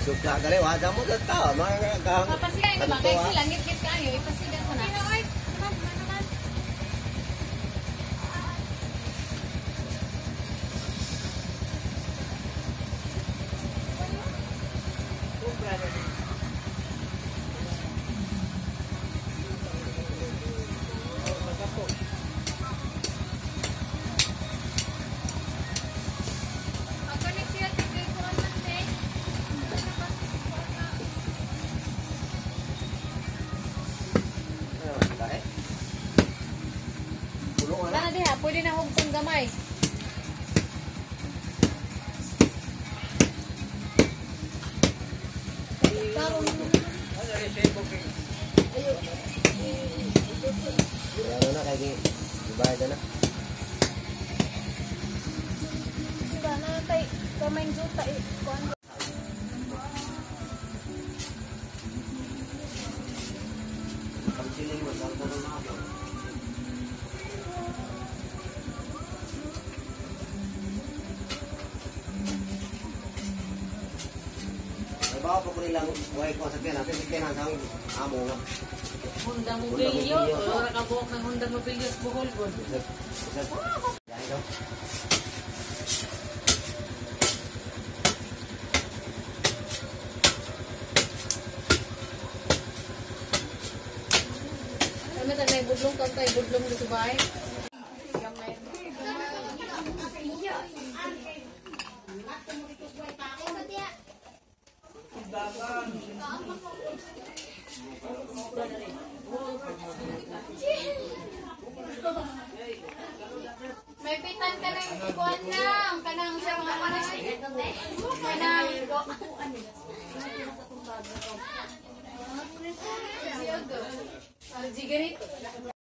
Suka gali wala mo tao mga kang. Papasigan ka ba? Kaya sila ngit-ngit kayo, ipasigan ko na. Wala diha, pwede na hugtong gamay. Ano na kay dibayad na. Diba na kay kamay juta kuan. Pagsiling mo sa tanong na ako. Bawa pa ko nilang way ko sa kanya, kasi kaya nang amo nga. Honda Mobilio, wala ka buhok ng Honda Mobilio sa Bohol po. Yan daw. Kami tayo budlong kantay, budlong dito ba eh? May pitan ka na yung kuhan lang. Kanang siya mga panis. Kanang Siyogo. Sigarito.